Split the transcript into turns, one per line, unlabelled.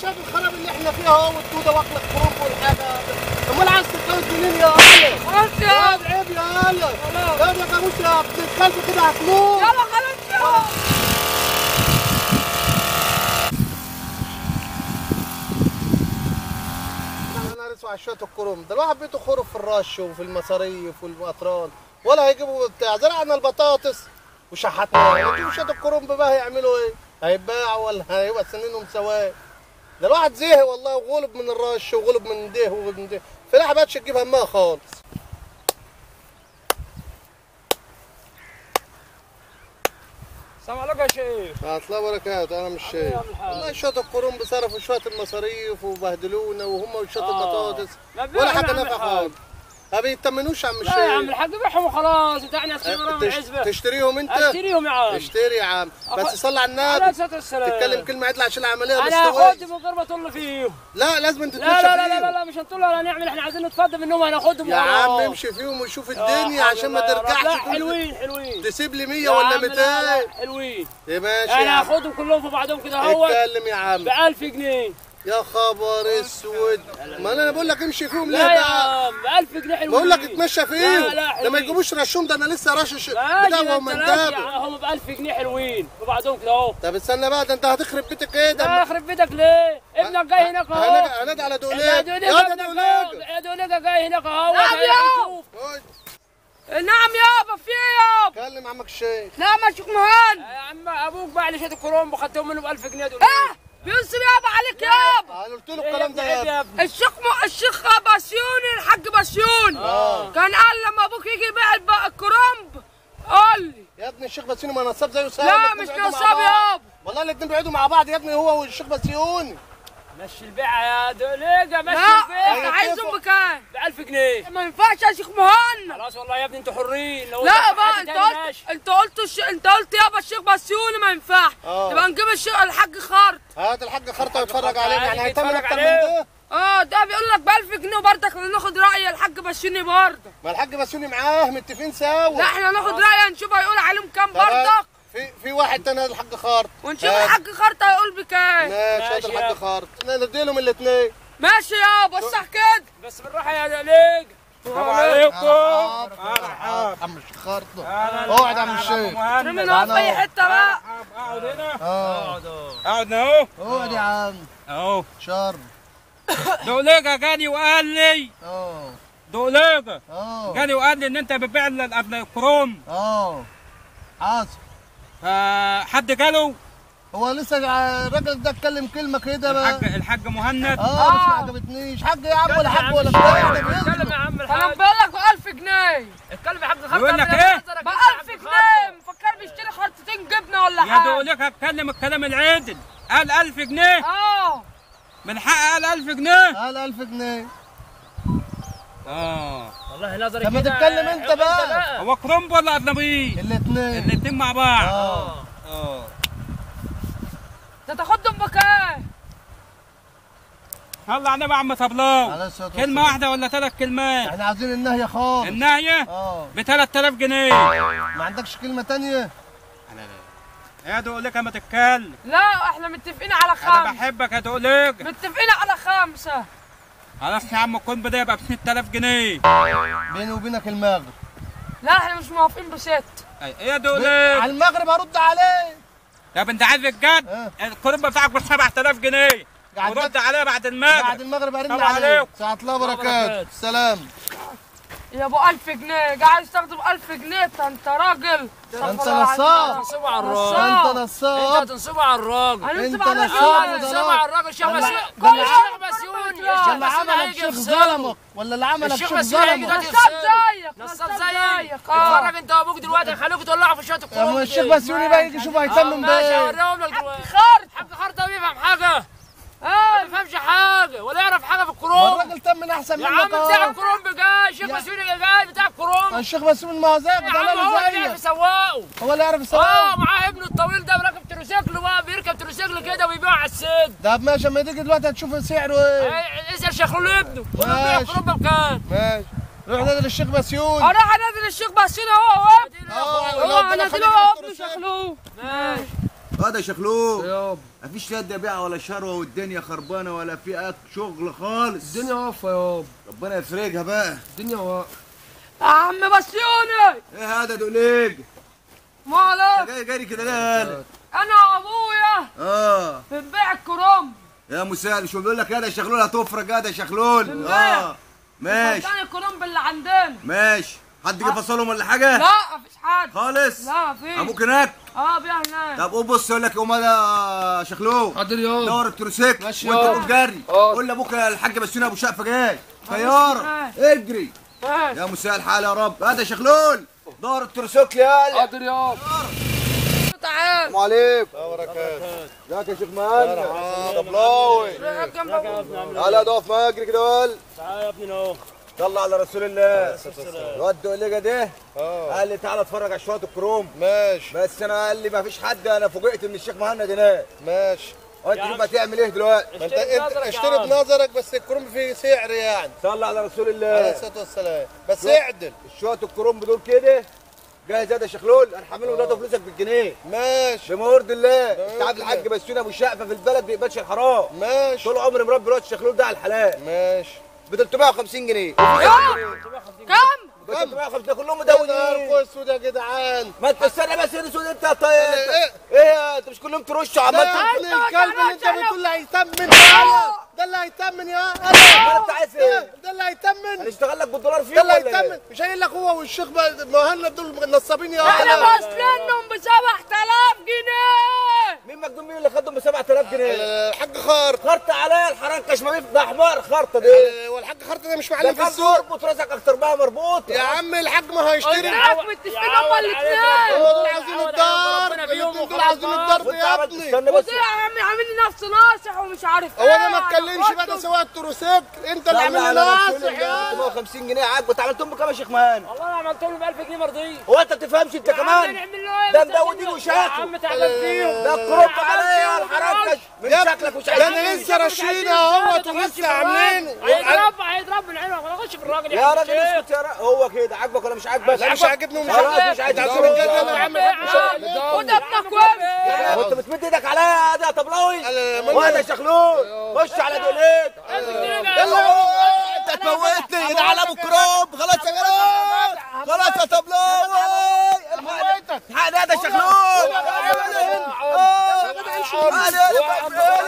شايف الخراب اللي احنا فيها اهو، والدوده واكله الخروف والحاجه. امال عايز تتجوز منين يا هلا؟
خلاص يا
عيب يا هلا. لا يا جاموس يا ابن الكلب كده هتموت.
يلا خلاص يا
انا اسمع شويه الكرنب ده، الواحد بيته خرف في الرش وفي المصاريف والمطران، ولا هيجيبوا بتاع. زرعنا البطاطس وشحتناها، يجيبوا شويه الكرنب بقى هيعملوا ايه؟ هيتباعوا ولا هيبقى سنينهم سواد؟ ده الواحد زهق والله، وغلب من الرش وغلب من ده ومن ده، فلاحه بقتش تجيب همها خالص.
السلام عليكم يا شيخ.
الله بركاته. انا مش شايف والله شويه الكرنب صرفوا شويه المصاريف وبهدلونا، وهم وشويه البطاطس ولا حاجه نافعه خالص. ما بيطمنوش يا عم الشيخ.
لا يا عم الحاج بيعهم وخلاص، بتاعنا اشتري وراهم العزبه.
تشتريهم انت؟
اشتريهم يا عم.
اشتري يا عم، بس صلي على
عليه
النبي.
الصلاه والسلام.
تتكلم كلمه عدله عشان العمليه
انا
تستوي.
هاخدهم من غير ما اطل فيهم.
لا لازم تتمشى
لا لا
فيهم.
لا لا مش هنطل ولا نعمل، احنا عايزين نتفضل منهم، هناخدهم
يا عم امشي فيهم وشوف الدنيا عشان ما ترجعش.
لا حلوين حلوين.
تسيب لي 100 ولا 200؟
لا حلوين.
يا ماشي.
انا هاخدهم كلهم في بعضهم كده اهو.
اتكلم يا عم.
ب 1000 جنيه.
يا خبر اسود. ما انا بقول لك امشي فيهم ليه
لا يا
بقى؟
عم ب 1000 جنيه حلوين.
بقول لك اتمشى فيهم.
لا
ده ما يجيبوش رشهم، ده انا لسه رشش
ماشي
بتاعهم
انت
منتبه.
هم ب 1000 جنيه حلوين في بعضهم كده اهو.
طب استنى بقى، ده انت هتخرب بيتك ايه ده؟
لا يخرب بيتك ليه؟ ابنك جاي هناك اهو.
هنادي على دوليج.
يا
يا
دوليج
دوليج.
يا دوليج جاي هناك اهو.
نعم نعم يابا، في ايه يابا؟
كلم عمك الشيخ.
لا ما شيخ مهان.
يا عم ابوك باع لي شويه الكرنب وخدتهم منه ب 1000 جنيه دول.
بينصب يابا عليك يابا.
انا قلت له الكلام ده يا ابني.
الشيخ بسيوني، الحاج بسيوني كان قال لما ابوك يجي يبيع الكرنب قال لي
يا ابني الشيخ بسيوني ما نصاب زيه سهل.
لا مش نصاب يابا،
والله الاثنين بيقعدوا مع بعض يا ابني، هو والشيخ بسيوني.
مشي البيعه يا دوليجه، مشي
لا
البيعه.
انت عايزهم بكام؟
ب 1000 جنيه.
ما ينفعش يا شيخ مهند.
خلاص والله يا ابني انتوا حرين. لو
لا
انت
بقى
حد تاني ماشي.
انت قلت يابا الشيخ بسيوني ما ينفعش. يبقى نجيب الحاج خرط.
هات الحاج خرطه يتفرج علينا، يعني
يتفرج
هيتمن اكتر من
عليه.
ده؟
ده بيقول لك ب 1000 جنيه وبرضك ناخد راي الحاج بسيوني برضه.
ما الحاج بسيوني معاه متفقين سوا.
لا احنا ناخد راي نشوف هيقول عليهم كام برضك.
في واحد تاني الحاج خرط،
ونشوف الحاج خرط هيقول بكام.
ماشي. هات الحاج خرط نديلهم الاثنين.
ماشي يابا صح كده.
بس بالراحه يا دوليج. السلام عليكم.
عم الشيخ خرط اقعد يا عم الشيخ.
رمينا في اي حته بقى.
اقعد هنا.
اقعد
اهو.
اقعد يا عم.
اهو
شر.
دوليجه جاني وقال لي. دوليجه جاني وقال لي ان انت بتبيع الكروم.
حاصل.
حد جاله؟
هو لسه الراجل ده اتكلم كلمه كده بقى.
الحاج مهند.
بس ما عجبتنيش. حاج يا عم ولا حاج ولا بتاع.
اتكلم يا عم
انا
الحاج.
بقول لك ب 1000 جنيه.
اتكلم يا حاج خرطه. يقول لك ايه؟
ب 1000 جنيه مفكر بيشتري خرطتين جبنه ولا حاجه.
يا دوليك هتكلم الكلام العادل. قال 1000 جنيه؟ من حق قال 1000 جنيه؟
قال 1000 جنيه.
والله نظري
لما تتكلم انت بقى.
هو كرومب ولا اجنبي؟ الاثنين مع بعض.
ده تاخدهم بكام؟
يلا على النبي يا عم صبلاو. كلمة واحدة ولا 3 كلمات؟
احنا عايزين النهية خالص.
النهية؟ ب 3000 جنيه.
ما عندكش كلمة تانية؟
يا دوليك ما تتكلم.
لا احنا متفقين على 5.
انا بحبك يا دوليك.
متفقين على 5.
خلاص يا عم الكون ده يبقى ب 6000 جنيه.
بيني وبينك المغرب.
لا احنا مش موافقين ب 6.
ايه يا دوليك؟
على المغرب هرد عليه.
طب انت عايز الجد؟ الكرنب بتاعك ب 7000 جنيه. ورد عليه بعد المغرب.
بعد المغرب هرد عليه. ساعة الله بركاته. سلام.
يا ابو 1000 جنيه عايز تاخده ب 1000 جنيه. انت راجل.
انت نصاب.
تنصبه على الراجل.
انت نصاب.
انت تنصبه على الراجل.
انت نصاب.
تنصبه على الراجل. الشيخ بسيوني.
اللي عملك شيخ ظلمك ولا اللي عملك شيخ ظلمك.
نصاب زيك.
نصاب زيك. اتفرج انت وابوك دلوقتي هيخلوكوا تولعوا في شويه الكروم.
الشيخ بسيوني بقى يجي يشوف هيتمم بايه.
ماشي هوريهم لك دلوقتي. حاج خرط ده بيفهم حاجه. ما بيفهمش حاجه ولا يعرف حاجه في الكروم.
الراجل تم احسن منك.
يا عم بتاع الكروم جاي. الشيخ بسيوني جاي بتاع الكروم.
الشيخ بسيوني ما هو زيك
يا عم هو اللي بيعرف يسوقه.
هو اللي يعرف يسوقه.
معاه ابنه الطويل ده راكب تروسيكل بقى، بيركب تروسيكل كده ويبيع على السد.
طب ماشي اما تيجي دلوقتي هتشوف سعره ايه.
اسال شيخ ابنه. بيع الكروم بكام؟
ماشي. روح نادي للشيخ بسيوني.
اروح انادي للشيخ بسيوني هو هنادي له ابن شخلوه. ماشي.
هذا شخلوق
يابا
مفيش لا بيع ولا شروه والدنيا خربانه ولا في شغل خالص.
الدنيا واقفه يابا،
ربنا يفرجها بقى.
الدنيا واقفه.
يا عم بسيوني
ايه هذا دوليج؟
مالك؟
جاي جاري كده ليه؟
انا وابويا في بيع الكرنب.
يا مساعد شو بيقول لك هذا شخلول هتفرج هذا شخلول.
بنبيع.
ماشي
صدقني الكرنب اللي عندنا.
ماشي. حد جه فصلهم ولا حاجه؟
لا مفيش حد
خالص؟
لا مفيش.
ابوك هناك؟
بيع هناك.
طب قوم بص اقول لك يقوم هذا شخلول.
حاضر يابا.
دور التروسيكل
ماشي
وانت
يابا.
قوم جري. قول لابوك الحاج بسيوني ابو شقفه جاي طياره اجري.
ماشي.
يا مساء الحال يا رب. هذا شخلول دور التروسيكل يالا.
حاضر يابا.
تعال.
السلام عليكم.
بركاته.
ازيك يا شيخ مهند؟ طبلاوي. تعالى اقف معايا اجري كده ولا.
تعالى يا ابني اهو.
صلى على رسول الله. الواد دقلجه ده قال لي تعالى اتفرج على شويه الكروم.
ماشي
بس انا قال لي ما فيش حد. انا فوجئت ان الشيخ مهند هناك.
ماشي.
وانت شوف هتعمل ايه دلوقتي.
ما انت اشتري بنظرك، بس الكرنب فيه سعر يعني.
صلى على رسول
عليه
الله.
الصلاه والسلام، بس اعدل.
شويه الكروم دول كده جاهز. هذا شخلول انا حامله ولاد فلوسك بالجنيه
ماشي
بما يرضي الله.
بما
انت عارف
يرضي
الحاج بسيوني ابو شقفه في البلد ما بيقبلش الحرام.
ماشي
طول عمري مربي الواد الشخلول ده على الحلال
ماشي.
ب 350 جنيه.
كم؟
ب 350 ده كلهم
نهار
مدونين.
اسود يا جدعان.
ما انت استنى بس يا اسود. انت طيب
ايه؟
ايه انت مش كلهم ترش
ده
عمال
ابن الكلب اللي انت بتقول اللي هيتمن. ده اللي هيتمن يا
ما انت عايز ايه؟
ده اللي هيتمن.
هنشتغل لك بالدولار
ده
فيهم
اللي
ولا
هيتمن.
ايه؟
مش قايل لك هو والشيخ مهند دول نصابين يا
احنا
ولد.
واصلينهم ب 7000 جنيه.
مين مجنون مين اللي خدهم ب 7000 جنيه؟
الحاج خارط.
خرط عليا الحرنكش ما ده حمار خرطه دي.
والحاج خارط ده مش
ده
معلم في
كان
السوق.
مربوط راسك اكتر بقى مربوط.
يا عم الحاج ما هيشتري.
هناك متفقين هما الاثنين.
هو دول عاوزين الدار. الاثنين دول عاوزين الضرب يا ابني.
استنى بس.
وده يا عم عامل لي نفسه ناصح ومش عارف
هو ده ما اتكلمش بقى، ده سواق التروسيكل. انت اللي عامل لي ناصح يا
350 جنيه عاجبه. انت عملتهم بكام يا شيخ مهند؟
والله انا عملت له ب 1000 جنيه مرضيه.
هو انت بتفهمش انت كمان؟
نعمل له ايه؟
ده
بس
مدودين
يا
وشاكوا.
عم تعبان فيهم.
ده الكروب عليا الحرنكش من شكلك وش
ده انا لسه راشينها اهوت ولسه عاملينه.
هيضرب من عينه ولا اخش في الراجل
يا راجل اسكت يا راجل. هو كده عاجبك ولا مش عاجبك؟
لا مش عاجبني ومش
خلاص
عاجبني.
مش عايز
انت
تضرب.
عايز الجد يا عم
خد ابنك وامشي.
وانت بتمد ايدك عليا ده طبلاوي. وانا شخلول خش على دوليك.
يلا
انت تموتني ده على ابو كروب. خلاص يا جدع خلاص يا طبلاوي. الحق ده شخلول.